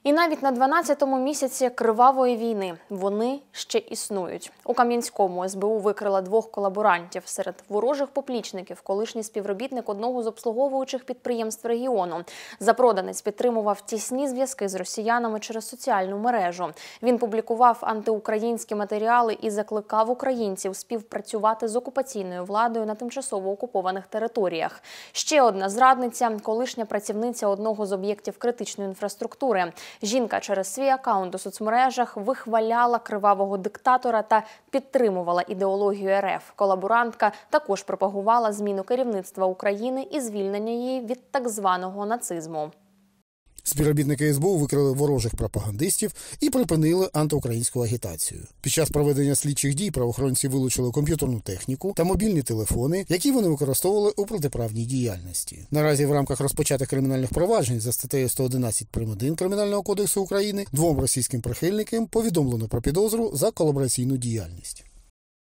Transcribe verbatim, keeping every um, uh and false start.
І навіть на дванадцятому місяці кривавої війни вони ще існують. У Кам'янському ес бе у викрила двох колаборантів. Серед ворожих поплічників – колишній співробітник одного з обслуговуючих підприємств регіону. Запроданець підтримував тісні зв'язки з росіянами через соціальну мережу. Він публікував антиукраїнські матеріали і закликав українців співпрацювати з окупаційною владою на тимчасово окупованих територіях. Ще одна зрадниця – колишня працівниця одного з об'єктів критичної інфраструктури. Жінка через свій акаунт у соцмережах вихваляла кривавого диктатора та підтримувала ідеологію ер еф. Колаборантка також пропагувала зміну керівництва України і звільнення її від так званого нацизму. Співробітники ес бе у викрили ворожих пропагандистів і припинили антиукраїнську агітацію. Під час проведення слідчих дій правоохоронці вилучили комп'ютерну техніку та мобільні телефони, які вони використовували у протиправній діяльності. Наразі в рамках розпочатих кримінальних проваджень за статтею сто одинадцять прим. один Кримінального кодексу України двом російським прихильникам повідомлено про підозру за колабораційну діяльність.